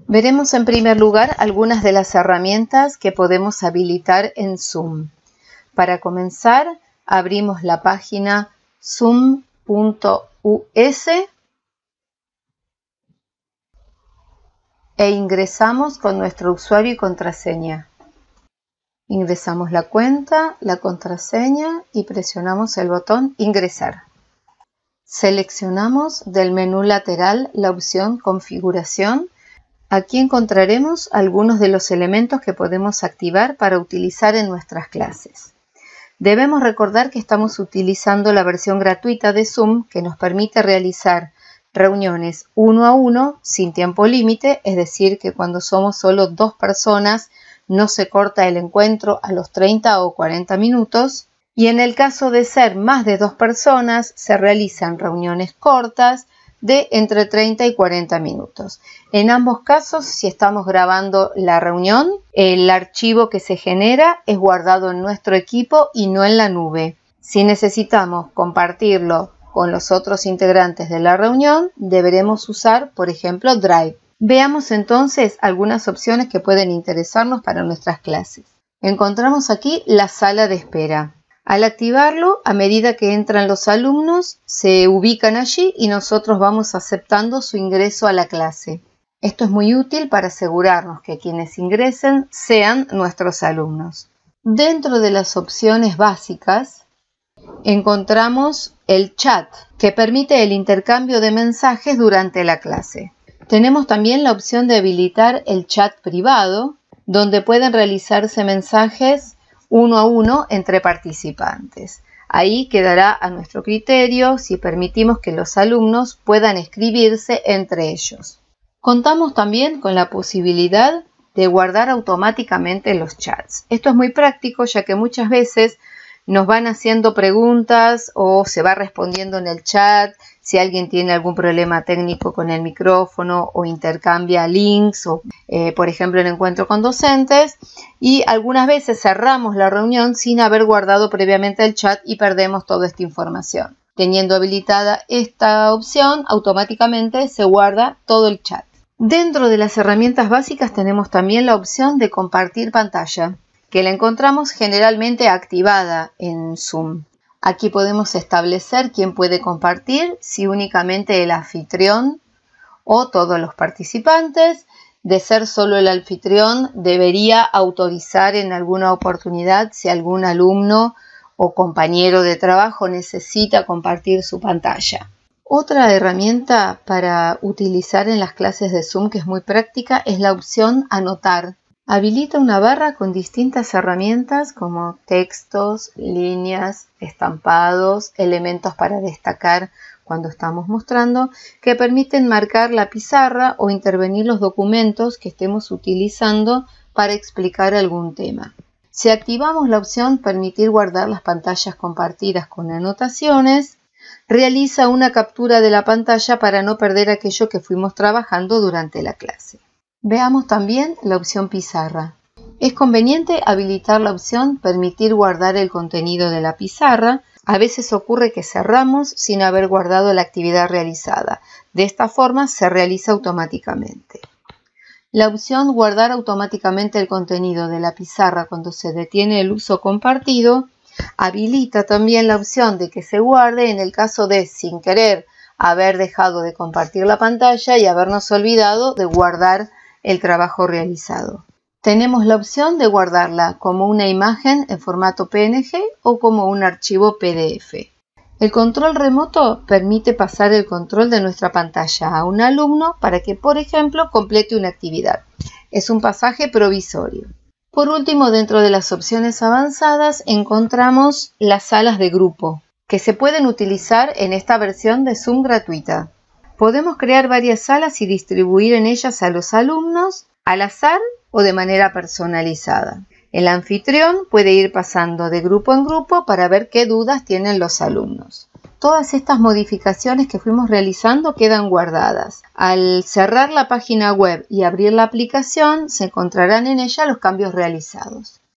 Veremos en primer lugar algunas de las herramientas que podemos habilitar en Zoom. Para comenzar, abrimos la página zoom.us e ingresamos con nuestro usuario y contraseña. Ingresamos la cuenta, la contraseña y presionamos el botón Ingresar. Seleccionamos del menú lateral la opción Configuración. Aquí encontraremos algunos de los elementos que podemos activar para utilizar en nuestras clases. Debemos recordar que estamos utilizando la versión gratuita de Zoom que nos permite realizar reuniones 1 a 1 sin tiempo límite, es decir, que cuando somos solo 2 personas no se corta el encuentro a los 30 o 40 minutos. Y en el caso de ser más de 2 personas, se realizan reuniones cortas de entre 30 y 40 minutos. En ambos casos, si estamos grabando la reunión, el archivo que se genera es guardado en nuestro equipo y no en la nube. Si necesitamos compartirlo con los otros integrantes de la reunión, deberemos usar, por ejemplo, Drive. Veamos entonces algunas opciones que pueden interesarnos para nuestras clases. Encontramos aquí la sala de espera. Al activarlo, a medida que entran los alumnos, se ubican allí y nosotros vamos aceptando su ingreso a la clase. Esto es muy útil para asegurarnos que quienes ingresen sean nuestros alumnos. Dentro de las opciones básicas, encontramos el chat, que permite el intercambio de mensajes durante la clase. Tenemos también la opción de habilitar el chat privado, donde pueden realizarse mensajes 1 a 1 entre participantes. Ahí quedará a nuestro criterio si permitimos que los alumnos puedan escribirse entre ellos. Contamos también con la posibilidad de guardar automáticamente los chats. Esto es muy práctico ya que muchas veces nos van haciendo preguntas o se va respondiendo en el chat si alguien tiene algún problema técnico con el micrófono o intercambia links o por ejemplo el encuentro con docentes, y algunas veces cerramos la reunión sin haber guardado previamente el chat y perdemos toda esta información. Teniendo habilitada esta opción, automáticamente se guarda todo el chat. Dentro de las herramientas básicas tenemos también la opción de compartir pantalla, que la encontramos generalmente activada en Zoom. Aquí podemos establecer quién puede compartir, si únicamente el anfitrión o todos los participantes. De ser solo el anfitrión, debería autorizar en alguna oportunidad si algún alumno o compañero de trabajo necesita compartir su pantalla. Otra herramienta para utilizar en las clases de Zoom que es muy práctica es la opción Anotar. Habilita una barra con distintas herramientas como textos, líneas, estampados, elementos para destacar cuando estamos mostrando, que permiten marcar la pizarra o intervenir los documentos que estemos utilizando para explicar algún tema. Si activamos la opción Permitir guardar las pantallas compartidas con anotaciones, realiza una captura de la pantalla para no perder aquello que fuimos trabajando durante la clase. Veamos también la opción Pizarra. Es conveniente habilitar la opción Permitir guardar el contenido de la pizarra. A veces ocurre que cerramos sin haber guardado la actividad realizada. De esta forma se realiza automáticamente. La opción Guardar automáticamente el contenido de la pizarra cuando se detiene el uso compartido habilita también la opción de que se guarde en el caso de, sin querer, haber dejado de compartir la pantalla y habernos olvidado de guardar el trabajo realizado. Tenemos la opción de guardarla como una imagen en formato PNG o como un archivo PDF. El control remoto permite pasar el control de nuestra pantalla a un alumno para que, por ejemplo, complete una actividad. Es un pasaje provisorio. Por último, dentro de las opciones avanzadas encontramos las salas de grupo, que se pueden utilizar en esta versión de Zoom gratuita. Podemos crear varias salas y distribuir en ellas a los alumnos al azar o de manera personalizada. El anfitrión puede ir pasando de grupo en grupo para ver qué dudas tienen los alumnos. Todas estas modificaciones que fuimos realizando quedan guardadas. Al cerrar la página web y abrir la aplicación, se encontrarán en ella los cambios realizados.